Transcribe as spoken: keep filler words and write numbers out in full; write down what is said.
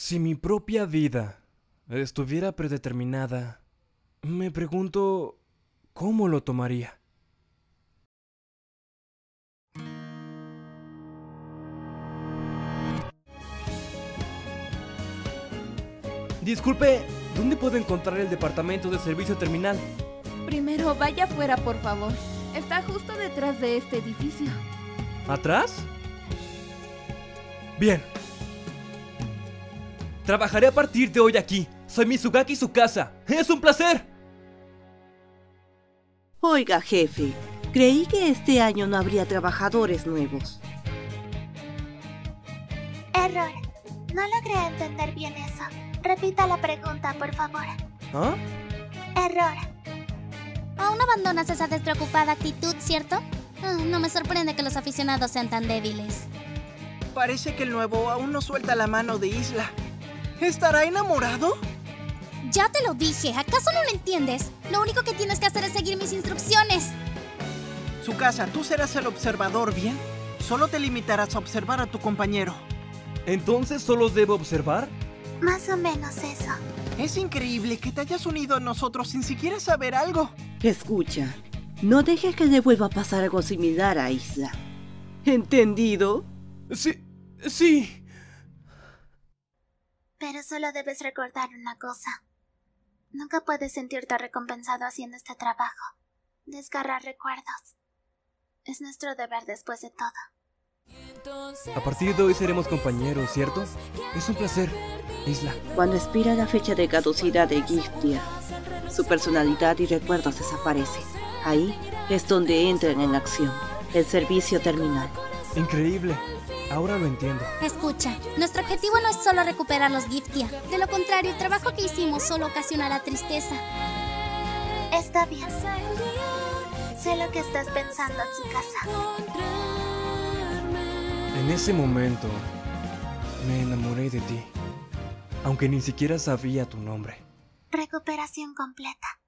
Si mi propia vida estuviera predeterminada, me pregunto cómo lo tomaría. Disculpe, ¿dónde puedo encontrar el departamento de servicio terminal? Primero, vaya afuera, por favor. Está justo detrás de este edificio. ¿Atrás? Bien. Trabajaré a partir de hoy aquí. Soy Mizugaki Tsukasa. ¡Es un placer! Oiga, jefe, creí que este año no habría trabajadores nuevos. Error. No logré entender bien eso. Repita la pregunta, por favor. ¿Ah? Error. Aún abandonas esa despreocupada actitud, ¿cierto? Ah, no me sorprende que los aficionados sean tan débiles. Parece que el nuevo aún no suelta la mano de Isla. ¿Estará enamorado? Ya te lo dije, ¿acaso no lo entiendes? Lo único que tienes que hacer es seguir mis instrucciones. Tsukasa, tú serás el observador, ¿bien? Solo te limitarás a observar a tu compañero. ¿Entonces solo debo observar? Más o menos eso. Es increíble que te hayas unido a nosotros sin siquiera saber algo. Escucha, no dejes que le vuelva a pasar algo similar a Isla. ¿Entendido? Sí, sí. Pero solo debes recordar una cosa. Nunca puedes sentirte recompensado haciendo este trabajo. Desgarrar recuerdos. Es nuestro deber después de todo. A partir de hoy seremos compañeros, ¿cierto? Es un placer, Isla. Cuando expira la fecha de caducidad de Giftia, su personalidad y recuerdos desaparecen. Ahí es donde entran en acción el servicio terminal. Increíble. Ahora lo entiendo. Escucha, nuestro objetivo no es solo recuperar los Giftia. De lo contrario, el trabajo que hicimos solo ocasionará tristeza. Está bien. Sé lo que estás pensando, Tsukasa. En ese momento, me enamoré de ti, aunque ni siquiera sabía tu nombre. Recuperación completa.